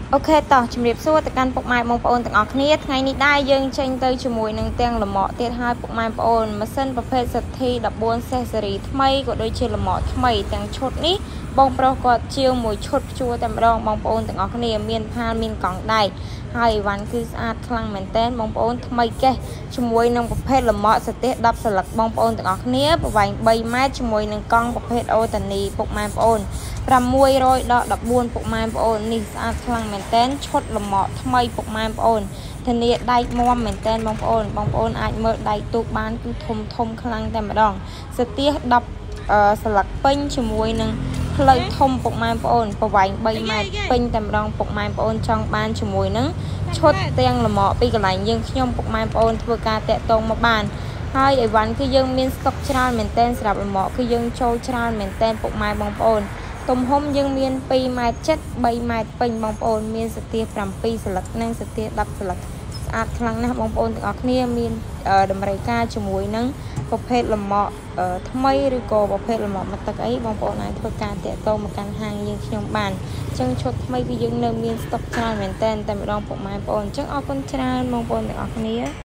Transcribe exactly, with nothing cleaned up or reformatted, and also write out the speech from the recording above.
Ok តោះជំរាបសួរទៅកាន់ពុកម៉ែបងប្អូនទាំងអស់គ្នាថ្ងៃនេះដែរយើងចេញទៅជាមួយនឹងទាំងលម៉កទៀតហើយពុកម៉ែបងប្អូនម៉ាស៊ីនប្រភេទសិទ្ធិដប់បួនសេសស៊េរីថ្មីក៏ដូចជាលម៉កថ្មីទាំងឈុតនេះបងប្រុសគាត់ជាងមួយឈុតជួតែម្ដងបងប្អូនទាំងអស់គ្នាមានផាលមានកង់ដែកហើយអីវ៉ាន់គឺស្អាតខ្លាំងមែនតើបងប្អូនថ្មីកេះជាមួយនឹងប្រភេទលម៉កសទេសដប់ស្លឹកបងប្អូនទាំងអស់គ្នាប្រវែងបីម៉ែត្រជាមួយនឹងកង់ប្រភេទអូតានីពុកម៉ែបងប្អូនប្រាំមួយរយដល់ដប់បួនពុកម៉ែបងប្អូននេះស្អាតខ្លាំងមែនតើឈុតលម៉កថ្មីពុកម៉ែបងប្អូនធានាដៃមាំមែនតើបងប្អូនបងប្អូនអាចមើលដៃទូកបានគឺធំធំខ្លាំងតែម្ដងសទេសដប់ស្លឹកពេញជាមួយនឹងផ្លូវធំពុកម៉ែបងប្អូនប្រវែងបីម៉ែត្រពេញតែម្ដងពុកម៉ែបងប្អូនចង់បានជាមួយនឹងឈុតទាំងលម៉កពីកន្លែងយើងខ្ញុំពុកម៉ែបងប្អូនធ្វើការតាក់ទងមកបានហើយអីវ៉ាន់គឺយើងមានស្តុកច្រើនមែនតើសម្រាប់លម៉កគឺយើងចូលច្រើនមែនតើពុកម៉ែបងប្អូនទំហំយើងមានពីរម៉ែត្រជិតបីម៉ែត្រពេញបងប្អូនមានសទេសប្រាំពីរស្លឹកនិងសទេសដប់ស្លឹកស្អាតខ្លាំងណាស់បងប្អូនទាំងអស់គ្នាមានតម្រូវការជាមួយនឹងប្រភេទលម៉កថ្មីឬក៏ប្រភេទលម៉កមកទឹកអីបងប្អូនអាចធ្វើការតាក់ទងមកកាន់ហាងយើងខ្ញុំបានអញ្ចឹងឈុតថ្មីគឺយើងនៅមានស្តុកច្រើនមែនតើតែម្ដងពុកម៉ែបងប្អូនអញ្ចឹងអរគុណច្រើនបងប្អូនទាំងអស់គ្នា